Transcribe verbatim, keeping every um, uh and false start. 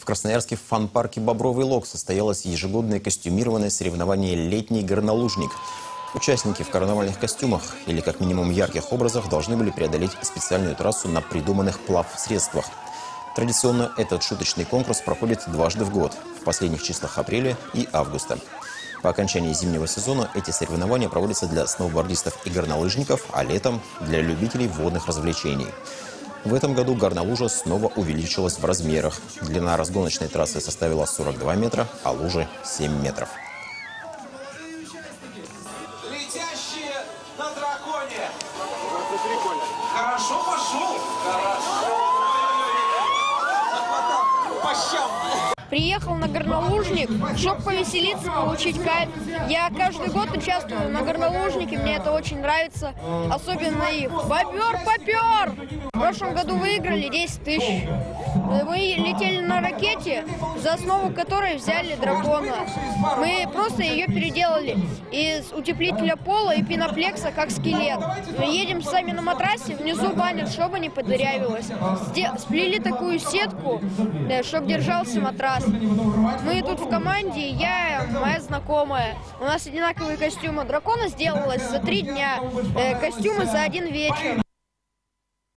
Красноярске в фан-парке «Бобровый Лог» состоялось ежегодное костюмированное соревнование «Летний горнолыжник». Участники в карнавальных костюмах или как минимум ярких образах должны были преодолеть специальную трассу на придуманных плавсредствах. Традиционно этот шуточный конкурс проходит дважды в год – в последних числах апреля и августа. По окончании зимнего сезона эти соревнования проводятся для сноубордистов и горнолыжников, а летом – для любителей водных развлечений. В этом году горнолужа снова увеличилась в размерах. Длина разгоночной трассы составила сорок два метра, а лужи – семь метров. Летящие на драконе. Хорошо пошел. Хорошо. Пощам. Приехал на горнолыжник, чтобы повеселиться, получить кайф. Я каждый год участвую на горнолыжнике, мне это очень нравится. Особенно их. Бобер, попер! В прошлом году выиграли десять тысяч. Мы летели на ракете, за основу которой взяли дракона. Мы просто ее переделали из утеплителя пола и пеноплекса, как скелет. Мы едем сами на матрасе, внизу банят, чтобы не подырявилось. Сплели такую сетку, чтобы держался матрас. Мы тут в команде, я, моя знакомая. У нас одинаковые костюмы. Дракона сделалось за три дня, костюмы за один вечер.